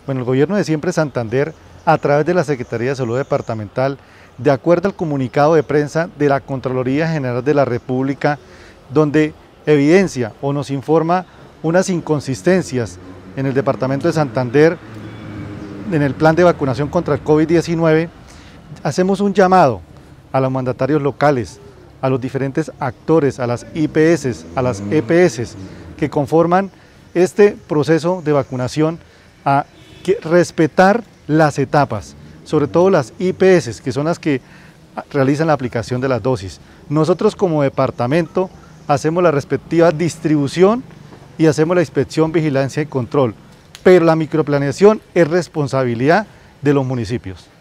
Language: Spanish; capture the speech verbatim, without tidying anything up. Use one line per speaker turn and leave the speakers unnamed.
Bueno, el gobierno de Siempre Santander, a través de la Secretaría de Salud Departamental, de acuerdo al comunicado de prensa de la Contraloría General de la República, donde evidencia o nos informa unas inconsistencias en el departamento de Santander en el plan de vacunación contra el COVID diecinueve, hacemos un llamado a los mandatarios locales, a los diferentes actores, a las I P S, a las E P S que conforman este proceso de vacunación, a que respetar las etapas, sobre todo las I P S, que son las que realizan la aplicación de las dosis. Nosotros como departamento hacemos la respectiva distribución y hacemos la inspección, vigilancia y control, pero la microplaneación es responsabilidad de los municipios.